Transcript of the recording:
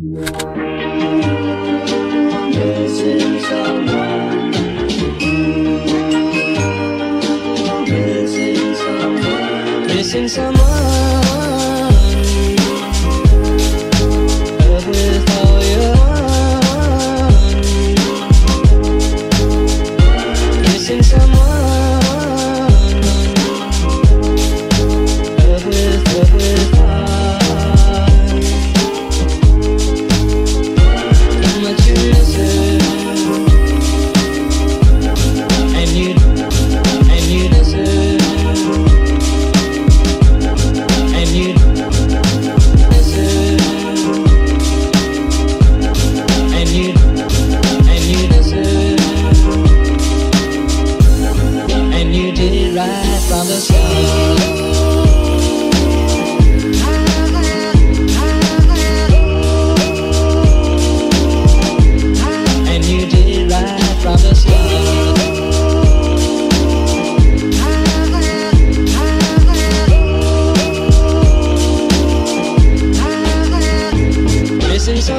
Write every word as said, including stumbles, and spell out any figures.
Missing someone, missing someone, missing someone. Love with all your heart. Missing someone. Love with, love with heart. How much you miss it, and you, and you deserve, and you deserve, and you, and you deserve, and you did it right from the start. And you did it right from the start. Missing someone.